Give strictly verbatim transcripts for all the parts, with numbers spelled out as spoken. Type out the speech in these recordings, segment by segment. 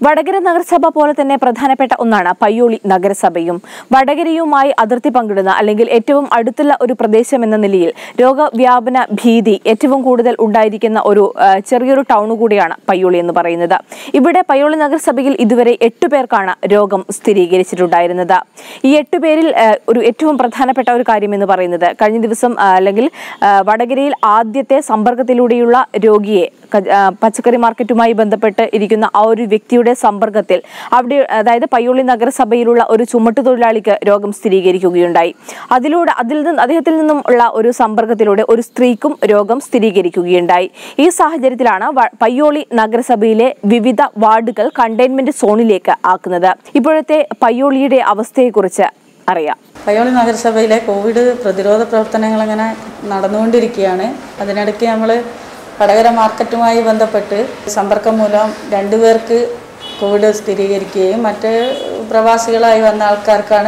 വടകര നഗരസഭ പോലെ തന്നെ പ്രധാനപ്പെട്ട ഒന്നാണ് പയ്യോളി നഗരസഭയും. വടകരയുമായി അതിർത്തി പങ്കിടുന്ന അല്ലെങ്കിൽ ഏറ്റവും അടുത്തുള്ള ഒരു പ്രദേശം എന്ന നിലയിൽ രോഗവ്യാപന ഭീതി ഏറ്റവും കൂടുതൽ ഉണ്ടായിരിക്കുന്ന ഒരു ചെറിയൊരു ടൗൺ കൂടിയാണ് പയ്യോളി എന്ന് പറയുന്നത്. ഇവിടെ പയ്യോളി നഗരസഭയിൽ ഇതുവരെ എട്ടു പേർക്കാണ് രോഗം സ്ഥിരീകരിച്ചിട്ടുണ്ടായിരുന്നത്. ഈ എട്ടു പേരിൽ ഒരു ഏറ്റവും പ്രധാനപ്പെട്ട ഒരു കാര്യം എന്ന് പറയുന്നത് കഴിഞ്ഞ ദിവസം അല്ലെങ്കിൽ വടകരയിൽ ആദ്യത്തെ സമ്പർക്കത്തിലൂടെയുള്ള രോഗിയെ പച്ചക്കറി മാർക്കറ്റുമായി ബന്ധപ്പെട്ട് ഇരിക്കുന്ന ആ ഒരു വ്യക്തിയുടെ സമ്പർക്കത്തിൽ അവിടെ അതായത് പയ്യോളി നഗരസഭയിലുള്ള ഒരു ചുമട്ടുതൊഴിലാളിക്ക് രോഗം സ്ഥിരീകരിക്കുകയുണ്ടായി. അതിലൂടെ അതിൽ നിന്ന് അദ്ദേഹത്തിൽ നിന്നും ഉള്ള ഒരു സമ്പർക്കത്തിലൂടെ ഒരു സ്ത്രീക്കും രോഗം സ്ഥിരീകരിക്കുകയുണ്ടായി. ഈ സാഹചര്യത്തിലാണ് പയ്യോളി നഗരസഭയിലെ വിവിധ വാർഡുകൾ കണ്ടെയ്ൻമെന്റ് സോണിലേക്ക് ആക്കുന്നത്. ഇപ്പോഴത്തെ പയ്യോളിയുടെ അവസ്ഥയെക്കുറിച്ച് അറിയാം. പയ്യോളി നഗരസഭയിലെ കോവിഡ് പ്രതിരോധ പ്രവർത്തനങ്ങൾ അങ്ങനെ നടന്നുകൊണ്ടിരിക്കുകയാണ്. അതിനിടയ്ക്ക് നമ്മൾ വടകര മാർക്കറ്റുമായി ബന്ധപ്പെട്ട് സമ്പർക്കം മൂലം രണ്ടുപേർക്ക് കോവിഡ് സ്ഥിരീകരിക്കുകയും മറ്റ് പ്രവാസികളായി വന്ന ആൾക്കാർക്കാണ്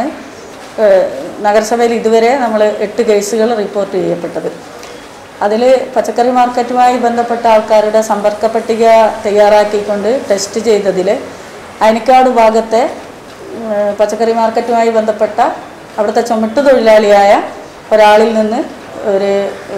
നഗരസഭയിൽ ഇതുവരെ നമ്മൾ എട്ട് കേസുകൾ റിപ്പോർട്ട് ചെയ്യപ്പെട്ടത്. അതിൽ പച്ചക്കറി മാർക്കറ്റുമായി ബന്ധപ്പെട്ട ആൾക്കാരുടെ സമ്പർക്ക പട്ടിക തയ്യാറാക്കിക്കൊണ്ട് ടെസ്റ്റ് ചെയ്തതിൽ അയനിക്കാട് ഭാഗത്തെ പച്ചക്കറി മാർക്കറ്റുമായി ബന്ധപ്പെട്ട അവിടുത്തെ ചുമട്ടുതൊഴിലാളിയായ ഒരാളിൽ നിന്ന് ഒരു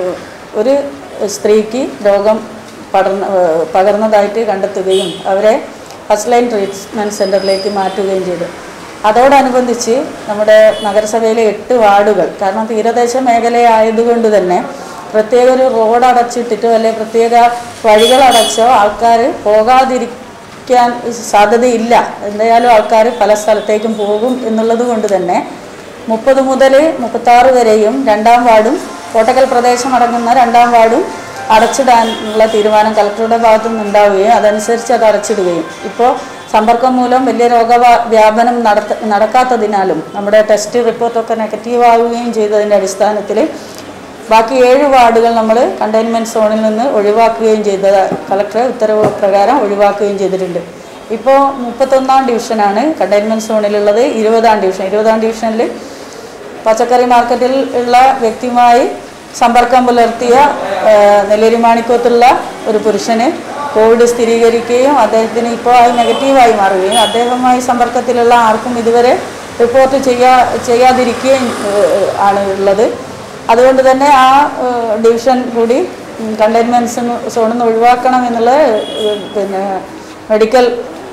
ഒരു സ്ത്രീക്ക് രോഗം പടർന്ന പകർന്നതായിട്ട് കണ്ടെത്തുകയും അവരെ ഫസ്റ്റ് ലൈൻ ട്രീറ്റ്മെൻറ്റ് സെൻ്ററിലേക്ക് മാറ്റുകയും ചെയ്തു. അതോടനുബന്ധിച്ച് നമ്മുടെ നഗരസഭയിലെ എട്ട് വാർഡുകൾ, കാരണം തീരദേശ മേഖലയായതുകൊണ്ട് തന്നെ പ്രത്യേക ഒരു റോഡ് അടച്ചിട്ടിട്ടോ അല്ലെങ്കിൽ പ്രത്യേക വഴികൾ അടച്ചോ ആൾക്കാർ പോകാതിരിക്കാൻ സാധ്യതയില്ല. എന്തായാലും ആൾക്കാർ പല സ്ഥലത്തേക്കും പോകും എന്നുള്ളത് കൊണ്ട് തന്നെ മുപ്പത് മുതൽ മുപ്പത്താറ് വരെയും രണ്ടാം വാർഡും കോട്ടക്കൽ പ്രദേശം അടങ്ങുന്ന രണ്ടാം വാർഡും അടച്ചിടാനുള്ള തീരുമാനം കളക്ടറുടെ ഭാഗത്തു നിന്നുണ്ടാവുകയും അതനുസരിച്ച് അത് അടച്ചിടുകയും ഇപ്പോൾ സമ്പർക്കം മൂലം വലിയ രോഗവ്യാപനം നടത്ത നടക്കാത്തതിനാലും നമ്മുടെ ടെസ്റ്റ് റിപ്പോർട്ടൊക്കെ നെഗറ്റീവ് ആവുകയും ചെയ്തതിൻ്റെ അടിസ്ഥാനത്തിൽ ബാക്കി ഏഴ് വാർഡുകൾ നമ്മൾ കണ്ടെയ്ൻമെൻറ്റ് സോണിൽ നിന്ന് ഒഴിവാക്കുകയും ചെയ്തത് കളക്ടർ ഉത്തരവ് പ്രകാരം ഒഴിവാക്കുകയും ചെയ്തിട്ടുണ്ട്. ഇപ്പോൾ മുപ്പത്തൊന്നാം ഡിവിഷനാണ് കണ്ടെയ്ൻമെൻറ്റ് സോണിലുള്ളത്. ഇരുപതാം ഡിവിഷൻ ഇരുപതാം ഡിവിഷനിൽ പച്ചക്കറി മാർക്കറ്റിൽ ഉള്ള വ്യക്തിയുമായി സമ്പർക്കം പുലർത്തിയ നെല്ലേരി മാണിക്കോത്തുള്ള ഒരു പുരുഷന് കോവിഡ് സ്ഥിരീകരിക്കുകയും അദ്ദേഹത്തിന് ഇപ്പോൾ അത് നെഗറ്റീവായി മാറുകയും അദ്ദേഹവുമായി സമ്പർക്കത്തിലുള്ള ആർക്കും ഇതുവരെ റിപ്പോർട്ട് ചെയ്യാ ചെയ്യാതിരിക്കുകയും ആണ് ഉള്ളത്. അതുകൊണ്ട് തന്നെ ആ ഡിവിഷൻ കൂടി കണ്ടെയ്ൻമെൻറ്റ് സോണിൽ നിന്ന് ഒഴിവാക്കണം എന്നുള്ള പിന്നെ മെഡിക്കൽ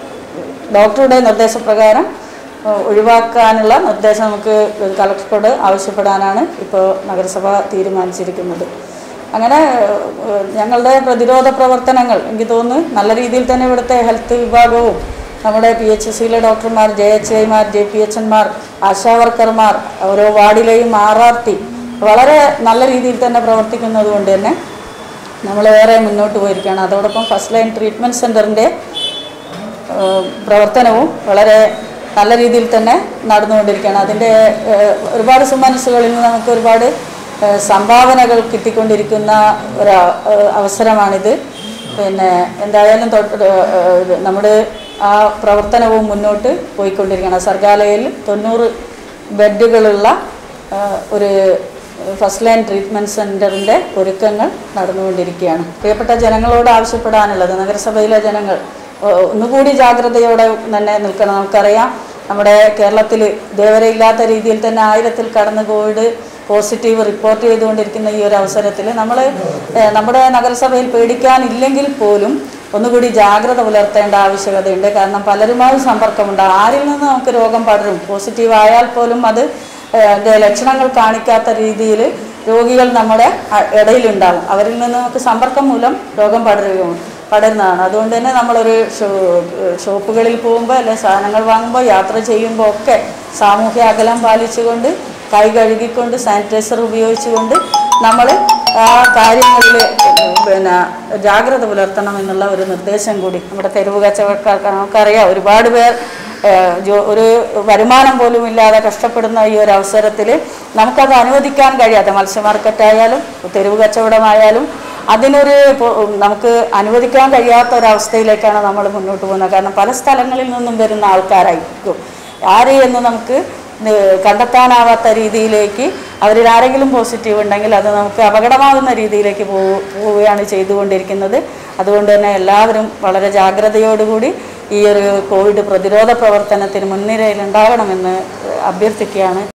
ഡോക്ടറുടെ നിർദ്ദേശപ്രകാരം ഒഴിവാക്കാനുള്ള നിർദ്ദേശം നമുക്ക് കളക്ടറോട് ആവശ്യപ്പെടാനാണ് ഇപ്പോൾ നഗരസഭ തീരുമാനിച്ചിരിക്കുന്നത്. അങ്ങനെ ഞങ്ങളുടെ പ്രതിരോധ പ്രവർത്തനങ്ങൾ എനിക്ക് തോന്നുന്നു നല്ല രീതിയിൽ തന്നെ ഇവിടുത്തെ ഹെൽത്ത് വിഭാഗവും നമ്മുടെ പി എച്ച് സിയിലെ ഡോക്ടർമാർ, ജെ എച്ച് ഐമാർ, ജെ പി എച്ച് എൻമാർ, ആശാവർക്കർമാർ, ഓരോ വാർഡിലെയും ആർ ആർ ടി വളരെ നല്ല രീതിയിൽ തന്നെ പ്രവർത്തിക്കുന്നത് കൊണ്ട് തന്നെ നമ്മൾ ഏറെ മുന്നോട്ട് പോയിരിക്കുകയാണ്. അതോടൊപ്പം ഫസ്റ്റ് ലൈൻ ട്രീറ്റ്മെൻറ്റ് സെൻ്ററിൻ്റെ പ്രവർത്തനവും വളരെ നല്ല രീതിയിൽ തന്നെ നടന്നുകൊണ്ടിരിക്കുകയാണ്. അതിൻ്റെ ഒരുപാട് സുമനസ്സുകളിൽ നിന്ന് നമുക്ക് ഒരുപാട് സംഭാവനകൾ കിട്ടിക്കൊണ്ടിരിക്കുന്ന ഒരു അവസരമാണിത്. പിന്നെ എന്തായാലും നമ്മുടെ ആ പ്രവർത്തനവും മുന്നോട്ട് പോയിക്കൊണ്ടിരിക്കുകയാണ്. സർഗാലയിൽ തൊണ്ണൂറ് ബെഡുകളുള്ള ഒരു ഫസ്റ്റ് ലൈൻ ട്രീറ്റ്മെൻറ്റ് സെൻ്ററിൻ്റെ ഒരുക്കങ്ങൾ നടന്നുകൊണ്ടിരിക്കുകയാണ്. പ്രിയപ്പെട്ട ജനങ്ങളോട് ആവശ്യപ്പെടാനുള്ളത്, നഗരസഭയിലെ ജനങ്ങൾ ഒന്നുകൂടി ജാഗ്രതയോടെ തന്നെ നിൽക്കണം. നമുക്കറിയാം നമ്മുടെ കേരളത്തിൽ ഇതേവരെ ഇല്ലാത്ത രീതിയിൽ തന്നെ ആയിരത്തിൽ കടന്ന് കോവിഡ് പോസിറ്റീവ് റിപ്പോർട്ട് ചെയ്തുകൊണ്ടിരിക്കുന്ന ഈ ഒരു അവസരത്തിൽ നമ്മൾ നമ്മുടെ നഗരസഭയിൽ പേടിക്കാനില്ലെങ്കിൽ പോലും ഒന്നുകൂടി ജാഗ്രത പുലർത്തേണ്ട ആവശ്യകതയുണ്ട്. കാരണം പലരുമായി സമ്പർക്കമുണ്ട്. ആരിൽ നിന്ന് നമുക്ക് രോഗം പടരും. പോസിറ്റീവ് ആയാൽ പോലും അത് ലക്ഷണങ്ങൾ കാണിക്കാത്ത രീതിയിൽ രോഗികൾ നമ്മുടെ ഇടയിലുണ്ടാകും. അവരിൽ നിന്ന് നമുക്ക് സമ്പർക്കം മൂലം രോഗം പടരുകയും പടരുന്നതാണ്. അതുകൊണ്ട് തന്നെ നമ്മളൊരു ഷോ ഷോപ്പുകളിൽ പോകുമ്പോൾ അല്ലെങ്കിൽ സാധനങ്ങൾ വാങ്ങുമ്പോൾ യാത്ര ചെയ്യുമ്പോൾ ഒക്കെ സാമൂഹ്യ അകലം പാലിച്ചുകൊണ്ട് കൈ കഴുകിക്കൊണ്ട് സാനിറ്റൈസർ ഉപയോഗിച്ചുകൊണ്ട് നമ്മൾ ആ കാര്യങ്ങളിൽ പിന്നെ ജാഗ്രത പുലർത്തണം എന്നുള്ള ഒരു നിർദ്ദേശം കൂടി നമ്മുടെ തെരുവ് കച്ചവടക്കാർക്ക് നമുക്കറിയാം. ഒരുപാട് പേർ ഒരു വരുമാനം പോലും ഇല്ലാതെ കഷ്ടപ്പെടുന്ന ഈ ഒരു അവസരത്തിൽ നമുക്കത് അനുവദിക്കാൻ കഴിയാത്ത മത്സ്യ മാർക്കറ്റായാലും തെരുവ് കച്ചവടമായാലും അതിനൊരു നമുക്ക് അനുവദിക്കാൻ കഴിയാത്ത ഒരവസ്ഥയിലേക്കാണ് നമ്മൾ മുന്നോട്ട് പോകുന്നത്. കാരണം പല സ്ഥലങ്ങളിൽ നിന്നും വരുന്ന ആൾക്കാരായിരിക്കും. ആര് എന്ന് നമുക്ക് കണ്ടെത്താനാവാത്ത രീതിയിലേക്ക് അവരിൽ ആരെങ്കിലും പോസിറ്റീവ് ഉണ്ടെങ്കിൽ അത് നമുക്ക് അപകടമാകുന്ന രീതിയിലേക്ക് പോവുകയാണ് ചെയ്തുകൊണ്ടിരിക്കുന്നത്. അതുകൊണ്ട് തന്നെ എല്ലാവരും വളരെ ജാഗ്രതയോടുകൂടി ഈ ഒരു കോവിഡ് പ്രതിരോധ പ്രവർത്തനത്തിന് മുൻനിരയിൽ ഉണ്ടാകണമെന്ന് അഭ്യർത്ഥിക്കുകയാണ്.